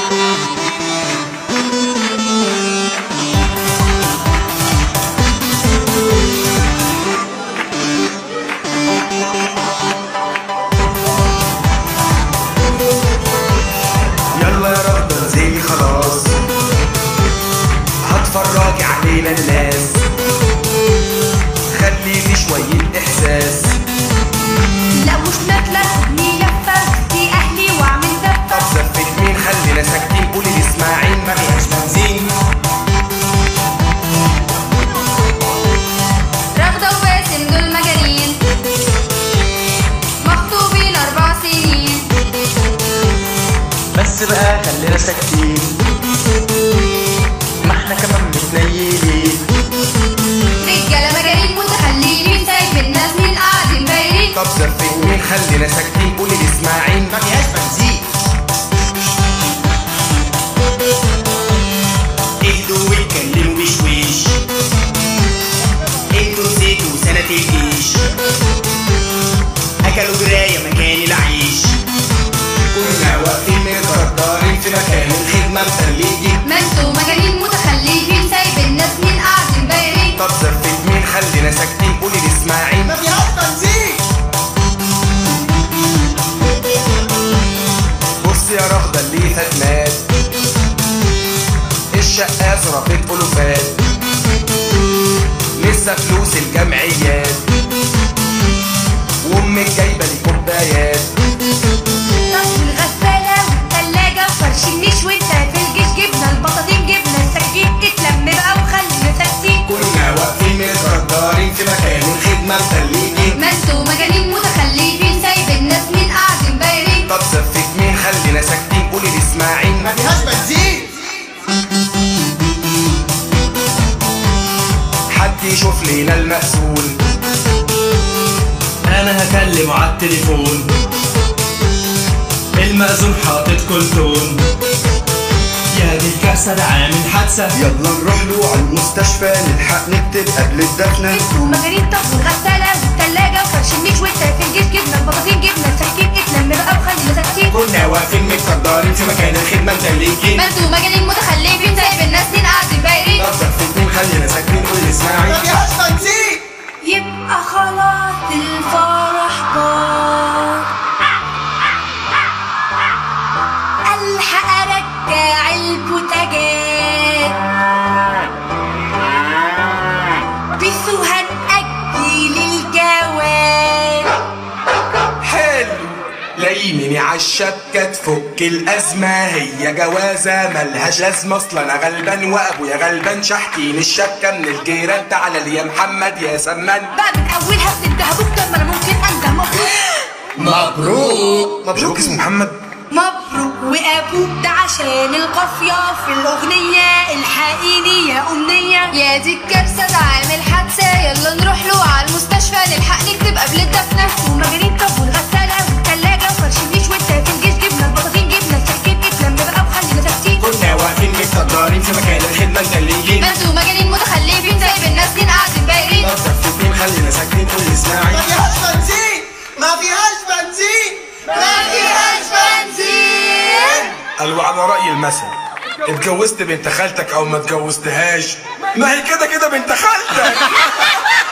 هتفرجي علينا الناس، خليلي شوية إحساس. لا مش ناكلة خدني لفة في أهلي وأعمل دفة. طب زفت مين خلينا ساكتين، قولي لي اسماعيل ما فيهاش بنزين. رغدة وباسم دول مجانين مخطوبين 4 سنين. بس بقى خلينا ساكتين، ما احنا كمان متنيلين. رجالة مجانين متخليين سايب الناس مين قاعدين بايرين. طب زفت مين خلينا ساكتين، قولي لي اسماعيل ما فيهاش بنزين. اهدوا واتكلموا بشويش، انتوا نسيتوا سنة الجيش. اكلوا دراية مكان العيش، كنا واقفين متقدرين في مكان الخدمة متلجين. ما انتوا مجانين متخليين سايب الناس مين قاعدين بايرين. طب زفت مين خلينا ساكتين، قولي لي اسماعيل ما فيهاش بنزين. بص يا رغدة اللي فات مات، الشقة صرفت ألوفات، لسه فلوس الجمعيات، وأمك جايبة لي كوبايات. طب الغسالة والتلاجة وفرش النيش وانت في الجيش. جبنا البطاطين جبنا السكين، اتلم بقى وخلينا ساكتين. كنا واقفين متقدرين في مكان الخدمة متلجين. ما انتوا مجانين متخليين سايب الناس مين قاعدين بايرين. طب زفت مين خلينا ساكتين، قولي لي اسماعيل ما فيهاش بنزين. حد يشوف لينا المقسول، انا هكلمه عالتليفون، المأذون حاطط كلتون. يا دي الكارثة ده عامل حادثة، يلا نروح له على المستشفى نلحق نكتب قبل الدفنة. انتوا مجانين. طب والغسالة والتلاجة وفرش النيش وانت في الجيش. جبنا البطاطين جبنا السكين، اتلم بقى وخلينا ساكتين. كنا واقفين متقدرين في مكان الخدمة متلجين. ما انتوا مجانين متخلفين سايب الناس مين قاعدين بايرين. طب زفت مين خلينا ساكتين، قولي لي اسماعيل ما فيهاش بنزين. يبقى خلاص الفرح جار، الحق ارجع البوتاجات، بيسو هنأجل الجواز. حلو، لايمني عالشبكة تفك الأزمة، هي جوازة ملهاش لازمة. أصل أنا غلبان وأبويا غلبان، شحتين الشبكة من الجيران. تعالى لي يا محمد يا سمان، بقى من أولها بتنتهى بكرة، ما أنا ممكن أنده. مبروك مبروك مبروك. اسمه محمد. مبروك وأبوك ده عشان القافية في الأغنية. الحقيني يا أمنية، يا دي الكارثة ده عامل حادثة. يلا نروح له على المستشفى نلحق نكتب قبل الدفنة. ومجانين. طب والغسالة والتلاجة وفرش النيش وانت في الجيش. جبنا البطاطين جبنا السكين، اتلم بقى وخلينا ساكتين. كنا واقفين متقدرين في مكان الخدمة متلجين. ما انتوا مجانين متخلفين سايب الناس مين قاعدين بايرين. طب زفت مين خلينا ساكتين، قولي لي اسماعيل ما فيهاش بنزين. ما فيهاش بنزين. ما فيهاش بنزين. قالوا على رأي المثل، اتجوزت بنت خالتك او ما اتجوزتهاش، ما هي كده كده بنت خالتك.